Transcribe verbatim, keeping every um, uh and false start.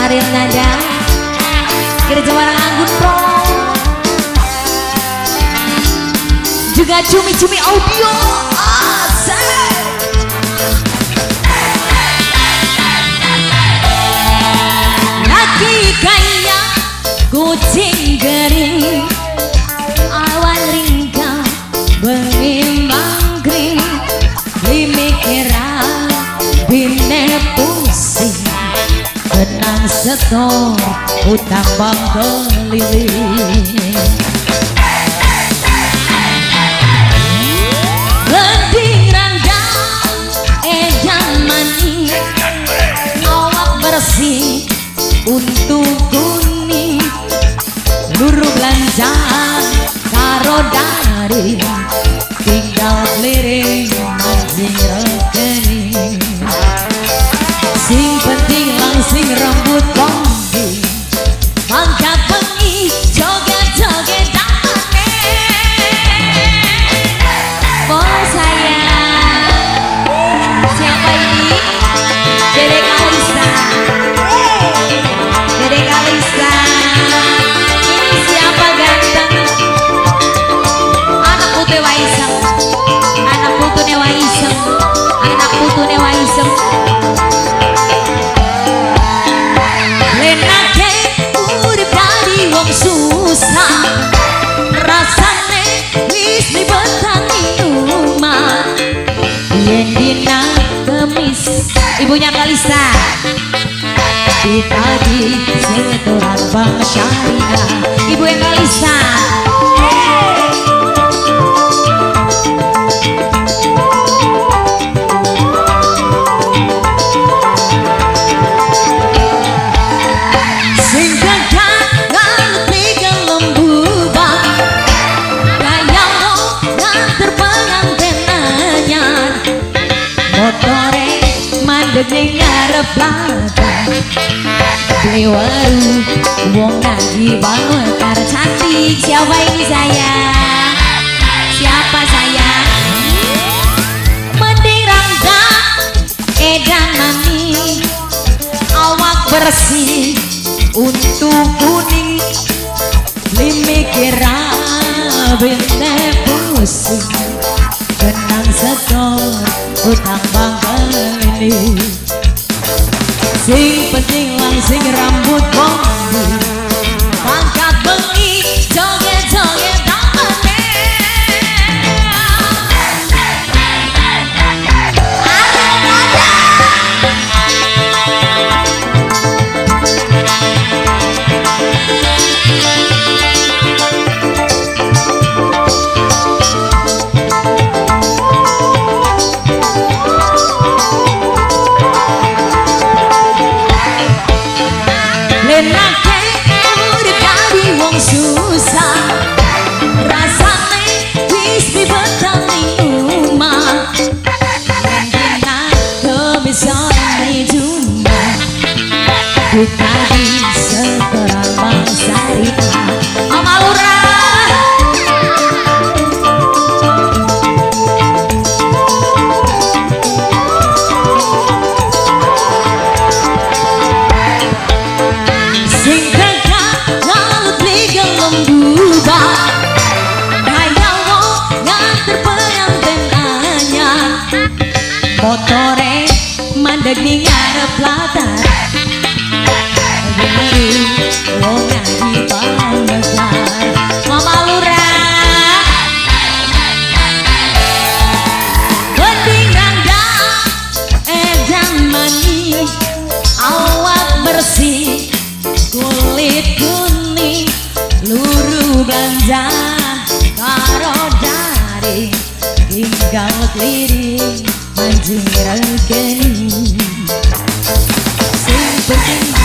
Ariel Nada Kira Jawara Anggun Pro juga cumi-cumi audio asal laki kaya kucing gering awan ringkang berimbang kering dimikirah bine pusing benang setor utang bang keliling gending randang edan manis ngawak bersih untuk kuning luru belanja karo dari tinggal keliring mancing rekening sing penting langsing rambut bondi mangkat bengi joget-joget damane oh sayang siapa ini Dede Kalista Dede Kalista ini siapa ganteng anak putih Waisem anak putune Waisem anak putune Waisem lenake urip dari wong susah rasane wis libetan inuman yen dina kemis ibunya Kalista ditagi setoran bang syariah ibu yang Kalista motore mandeg ning ngarep belakang beli warung wong nagi banget karo cantik siapa ini sayang siapa sayang mending rangga edan manis awak bersih untuk kuning limikira bine pusing benang setor utang bang keliling sing penting langsing rambut bondi pangkat bengi joget-joget damane lenake urip dari wong susah rasane wis dibetan inuman yen dina kemisane jumpa ditagi setoran bang syariah Oma Lurah motore mandeg ning ngarep latar bener wong nyanyi pangmejar Mama Lurah gending rangga edan manis awak bersih kulit kuning luru belanja karo dari tinggal keliring mancing rekening sing penting